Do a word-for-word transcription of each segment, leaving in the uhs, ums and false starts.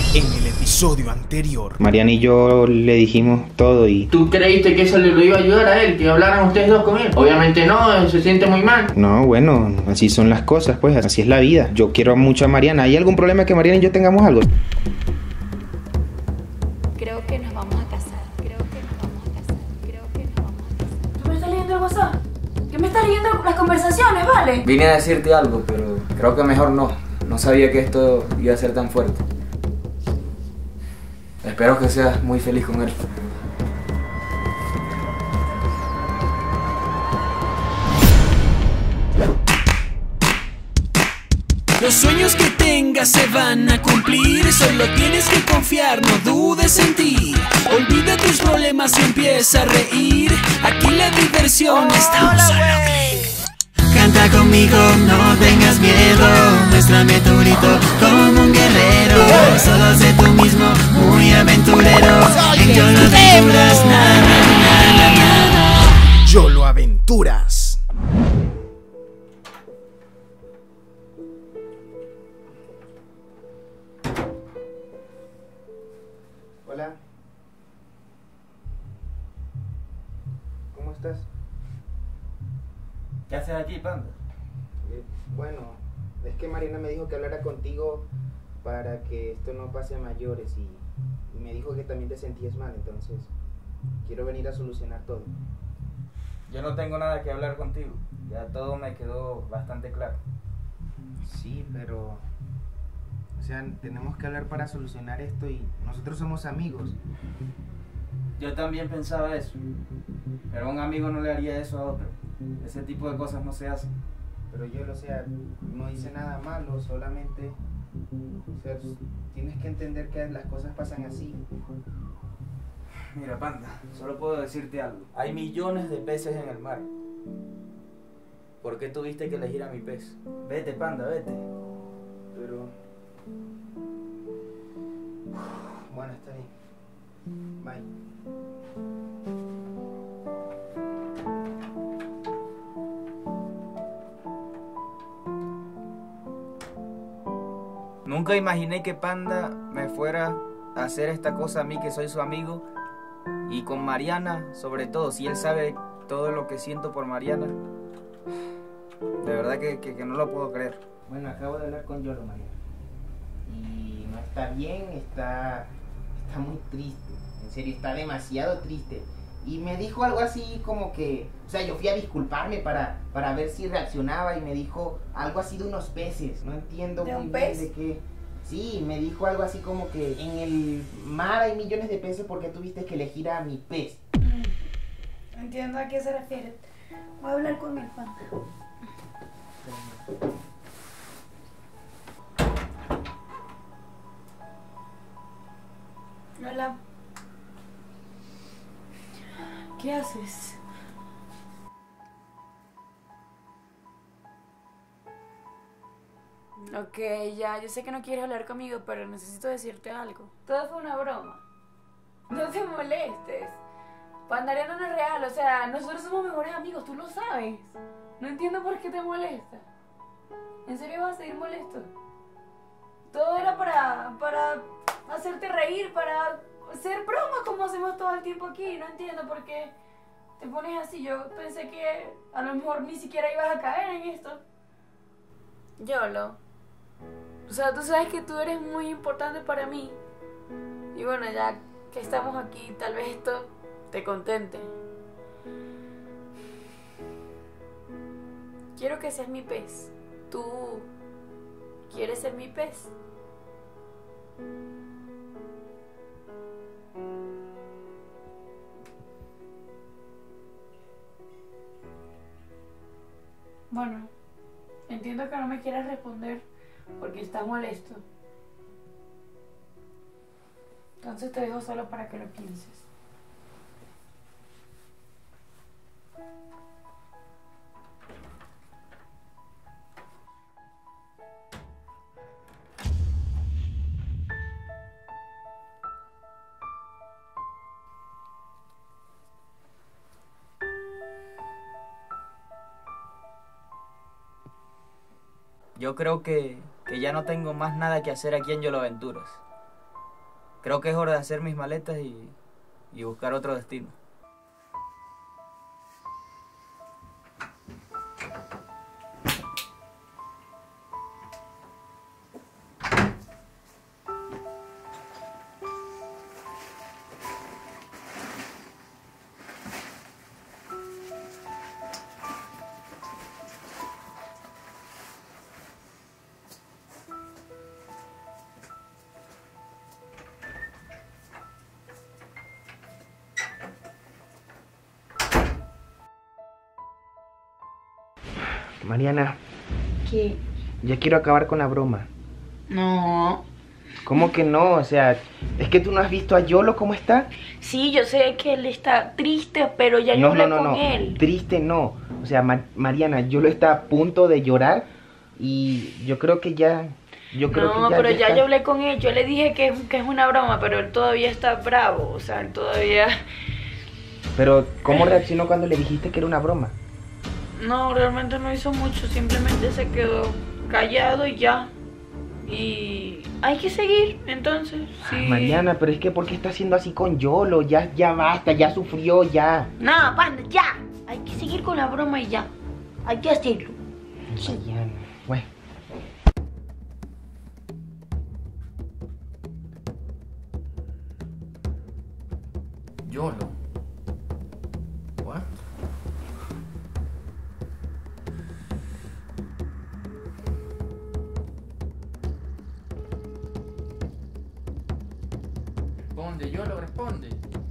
En el episodio anterior, Mariana y yo le dijimos todo y... ¿Tú creíste que eso le lo iba a ayudar a él? Que hablaran ustedes dos con él. Obviamente no, se siente muy mal. No, bueno, así son las cosas, pues, así es la vida. Yo quiero mucho a Mariana. ¿Hay algún problema que Mariana y yo tengamos algo? Creo que nos vamos a casar. Creo que nos vamos a casar. Creo que nos vamos a casar. ¿Tú me estás leyendo el WhatsApp? ¿Qué me estás leyendo las conversaciones, vale? Vine a decirte algo, pero creo que mejor no. No sabía que esto iba a ser tan fuerte. Espero que seas muy feliz con él. los sueños que tengas se van a cumplir. Solo tienes que confiar, no dudes en ti. Olvida tus problemas y empieza a reír. Aquí la diversión está un solo clic. Canta conmigo, no tengas miedo. Muéstrame tu grito como un guerrero. Solo sé tú mismo, muy aventurero. En Yolo Aventuras, na, na, na, na, na. Yolo Aventuras. Hola. ¿Cómo estás? ¿Qué haces aquí, Panda? Eh, bueno, es que Mariana me dijo que hablara contigo para que esto no pase a mayores y, y me dijo que también te sentías mal, entonces quiero venir a solucionar todo. Yo no tengo nada que hablar contigo. Ya todo me quedó bastante claro. Sí, pero... O sea, tenemos que hablar para solucionar esto y nosotros somos amigos. Yo también pensaba eso. Pero un amigo no le haría eso a otro. Ese tipo de cosas no se hacen. Pero yo, o sea, no hice nada malo, solamente... O sea, tienes que entender que las cosas pasan así. Mira, Panda, solo puedo decirte algo. Hay millones de peces en el mar. ¿Por qué tuviste que elegir a mi pez? Vete, Panda, vete. Pero... Bueno, está bien. Bye. Nunca imaginé que Panda me fuera a hacer esta cosa a mí, que soy su amigo. Y con Mariana, sobre todo, si él sabe todo lo que siento por Mariana. De verdad que, que, que no lo puedo creer. Bueno, acabo de hablar con Yolo, Mariana. Y no está bien, está... Está muy triste. En serio, está demasiado triste. Y me dijo algo así como que... O sea, yo fui a disculparme para, para ver si reaccionaba y me dijo algo así de unos peces. No entiendo ¿De muy un bien pez? de qué. Sí, me dijo algo así como que en el mar hay millones de peces porque tuviste que elegir a mi pez. Mm, entiendo a qué se refiere. Voy a hablar con el Panda. Hola. ¿Qué haces? Ok, ya, yo sé que no quieres hablar conmigo, pero necesito decirte algo. Todo fue una broma. No te molestes. Pandariana no es real, o sea, nosotros somos mejores amigos, tú lo sabes. No entiendo por qué te molesta. ¿En serio vas a seguir molesto? Todo era para, para hacerte reír, para hacer bromas como hacemos todo el tiempo aquí. No entiendo por qué te pones así. Yo pensé que a lo mejor ni siquiera ibas a caer en esto. Yolo, o sea, tú sabes que tú eres muy importante para mí. Y bueno, ya que estamos aquí, tal vez esto te contente. Quiero que seas mi pez. ¿Tú quieres ser mi pez? Bueno, entiendo que no me quieras responder porque estás molesto. Entonces te dejo solo para que lo pienses. Yo creo que, que ya no tengo más nada que hacer aquí en Yolo Aventuras. Creo que es hora de hacer mis maletas y, y buscar otro destino. Mariana, ¿Qué? ya quiero acabar con la broma. No. ¿Cómo que no? O sea, es que tú no has visto a Yolo cómo está. Sí, yo sé que él está triste, pero ya yo No, hablé no, no, con no. él. Triste no. O sea, Ma- Mariana, Yolo está a punto de llorar y yo creo que ya, yo creo No, que ya, pero ya ya está. yo hablé con él. Yo le dije que es, que es una broma, pero él todavía está bravo. O sea, él todavía... Pero ¿cómo reaccionó cuando le dijiste que era una broma? No, realmente no hizo mucho. Simplemente se quedó callado y ya. Y hay que seguir, entonces. Sí. Mariana, pero es que ¿por qué está haciendo así con Yolo? Ya, ya basta, ya sufrió, ya. No, panda, ya. Hay que seguir con la broma y ya. Hay que hacerlo. Sí. Mariana, bueno. Yolo. What? Responde, Yolo, responde.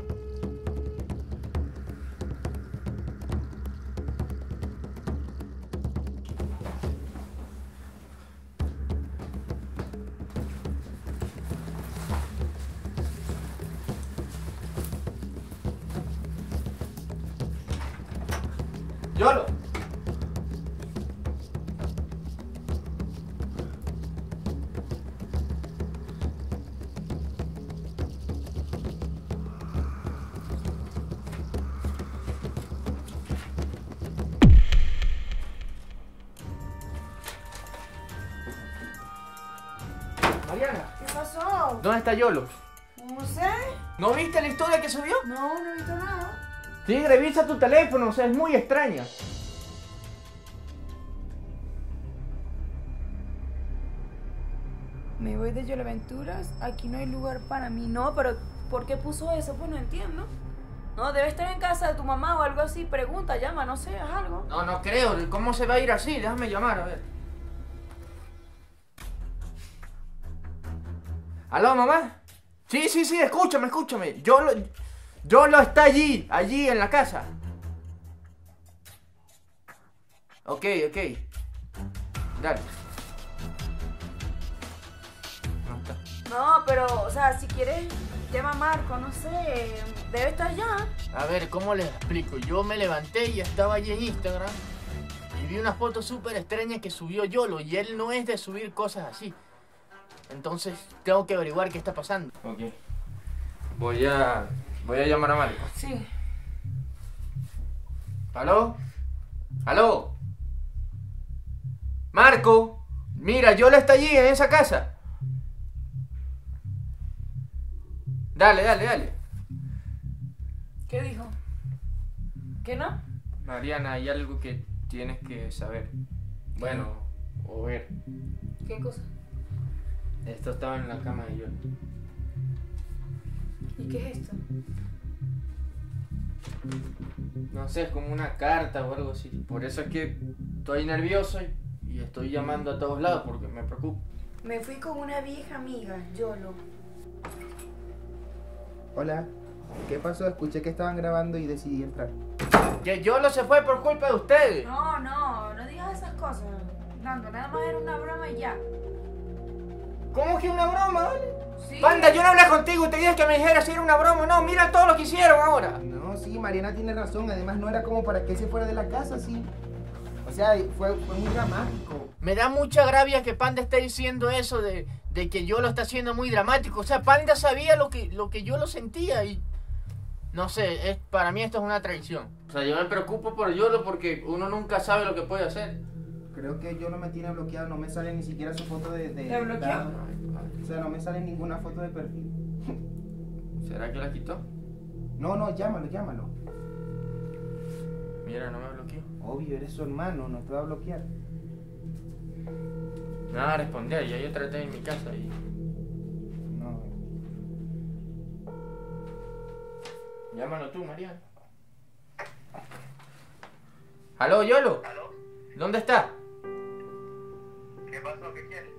Yolo. Mariana, ¿Qué pasó? ¿dónde está Yolo? No sé. ¿No viste la historia que subió? No, no he visto nada. Sí, revisa tu teléfono, o sea, es muy extraña. Me voy de Yolo Aventuras. Aquí no hay lugar para mí. No, pero ¿por qué puso eso? Pues no entiendo. No, debe estar en casa de tu mamá o algo así. Pregunta, llama, no sé, haz algo. No, no creo. ¿Cómo se va a ir así? Déjame llamar, a ver. ¿Aló, mamá? Sí, sí, sí, escúchame, escúchame. Yo lo, yo lo está allí, allí en la casa. Ok, ok. Dale. No está. No, pero, o sea, si quieres, llama a Marco, no sé. Debe estar ya. A ver, ¿cómo les explico? Yo me levanté y estaba allí en Instagram y vi una foto súper extraña que subió Yolo y él no es de subir cosas así. Entonces tengo que averiguar qué está pasando. Ok. Voy a... voy a llamar a Marco. Sí. ¿Aló? ¿Aló? Marco, mira, Yolo está allí en esa casa. Dale, dale, dale. ¿Qué dijo? ¿Qué no? Mariana, hay algo que tienes que saber. Bueno, o ver. ¿Qué cosa? Esto estaba en la cama de Yolo. ¿Y qué es esto? No sé, es como una carta o algo así. Por eso es que estoy nervioso y, y estoy llamando a todos lados porque me preocupo. Me fui con una vieja amiga, Yolo. Hola, ¿qué pasó? Escuché que estaban grabando y decidí entrar. Que Yolo se fue por culpa de ustedes. No, no, no digas esas cosas. Nando, nada más era una broma y ya. ¿Cómo que una broma, vale? Sí. Panda, yo no hablé contigo y te dije que me dijeras si era una broma o no. Mira todo lo que hicieron ahora. No, sí, Mariana tiene razón. Además, no era como para que se fuera de la casa, sí. O sea, fue, fue muy dramático. Me da mucha rabia que Panda esté diciendo eso de, de que Yolo está siendo muy dramático. O sea, Panda sabía lo que, lo que yo lo sentía y... No sé, es, para mí esto es una traición. O sea, yo me preocupo por Yolo porque uno nunca sabe lo que puede hacer. Creo que yo no me tiene bloqueado, no me sale ni siquiera su foto de... de ¿Te bloqueó? O sea, no me sale ninguna foto de perfil. ¿Será que la quitó? No, no, llámalo, llámalo. Mira, no me bloqueó. Obvio, eres su hermano, no te va a bloquear. Me van a responder, ya yo traté en mi casa y... No. Llámalo tú, Mariana. ¿Aló, Yolo? ¿Aló? ¿Dónde está? ¿Qué pasó? ¿Qué quieres?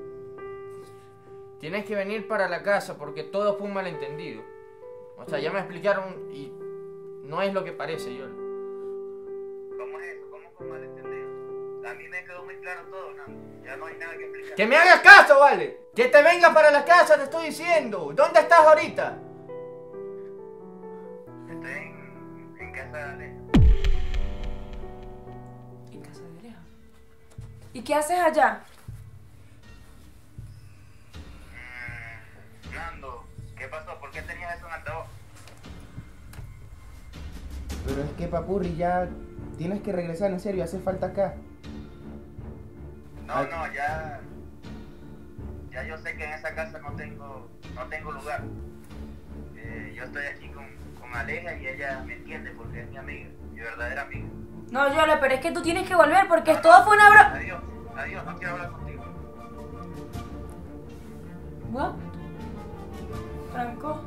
Tienes que venir para la casa porque todo fue un malentendido. O sea, ya me explicaron y no es lo que parece, Yolo. ¿Cómo es eso? ¿Cómo fue malentendido? A mí me quedó muy claro todo, Nando. Ya no hay nada que explicar. ¡Que me hagas caso, vale! ¡Que te vengas para la casa, te estoy diciendo! ¿Dónde estás ahorita? Estoy en, en casa de Aleja. En casa de Aleja. ¿Y qué haces allá? Mm, Nando, ¿qué pasó? ¿Por qué tenías eso en altavoz? Pero es que, papurri, ya tienes que regresar, en serio, hace falta acá. No, no, ya... Ya yo sé que en esa casa no tengo, no tengo lugar. Eh, yo estoy aquí con, con Aleja y ella me entiende porque es mi amiga, mi verdadera amiga. No, Yolo, pero es que tú tienes que volver porque todo fue una broma. Adiós, adiós, no quiero hablar contigo. ¿What? Trancó.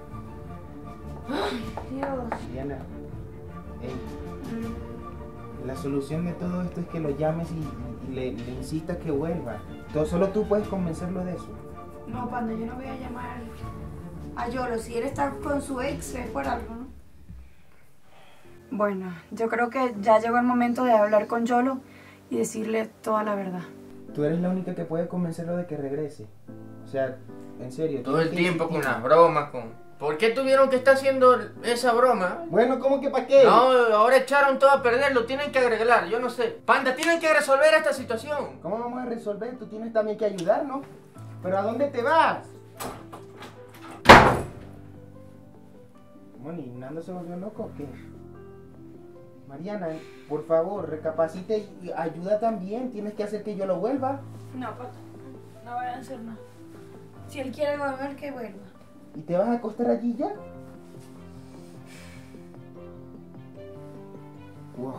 Ay, Dios. Diana, ey, la solución de todo esto es que lo llames y, y le, le insistas que vuelva. Todo, solo tú puedes convencerlo de eso. No, Panda, yo no voy a llamar a Yolo. Si él está con su ex es por algo, ¿no? Bueno, yo creo que ya llegó el momento de hablar con Yolo y decirle toda la verdad. Tú eres la única que puede convencerlo de que regrese. O sea, en serio. Todo el tienes que tiempo con insistir. las bromas, con... ¿Por qué tuvieron que estar haciendo esa broma? Bueno, ¿cómo que para qué? No, ahora echaron todo a perder, lo tienen que arreglar, yo no sé. Panda, tienen que resolver esta situación. ¿Cómo vamos a resolver? Tú tienes también que ayudarnos. ¿Pero a dónde te vas? ¿Cómo, ni Nando se volvió loco o qué? Mariana, por favor, recapacite y ayuda también. Tienes que hacer que yo lo vuelva. No, Panda, no voy a hacer nada. Si él quiere volver, que vuelva. ¿Y te vas a acostar allí ya? Wow.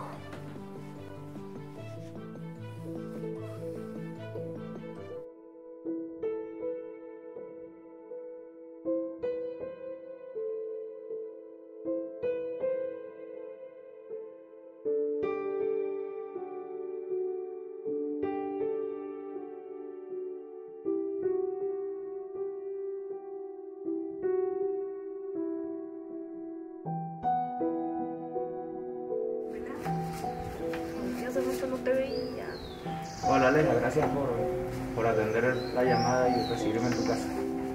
Hace mucho no te veía. Hola Aleja, gracias por, por atender la llamada y recibirme en tu casa.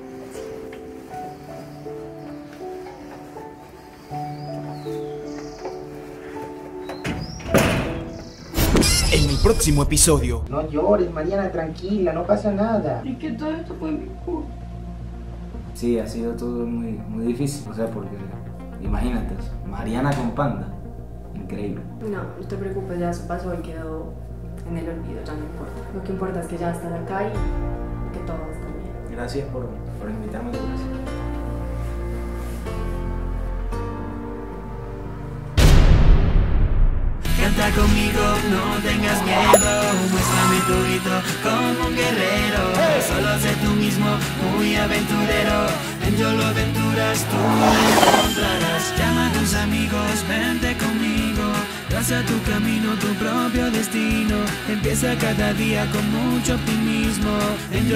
En el próximo episodio. No llores, Mariana, tranquila, no pasa nada. Y que todo esto fue mi culpa. Sí, ha sido todo muy, muy difícil, o sea, porque imagínate, Mariana con Panda, increíble. No, no te preocupes, ya eso pasó y quedó en el olvido, ya no importa. Lo que importa es que ya estás acá y que todo está bien. Gracias por, por invitarme a tu casa. Canta conmigo, no tengas miedo. Muéstrame tu grito como un guerrero. Solo sé tú mismo, muy aventurero. En Yolo Aventuras tú me encontrarás. Llama a tus amigos, vente conmigo. Traza tu camino, tu propio destino. Empieza cada día con mucho optimismo. En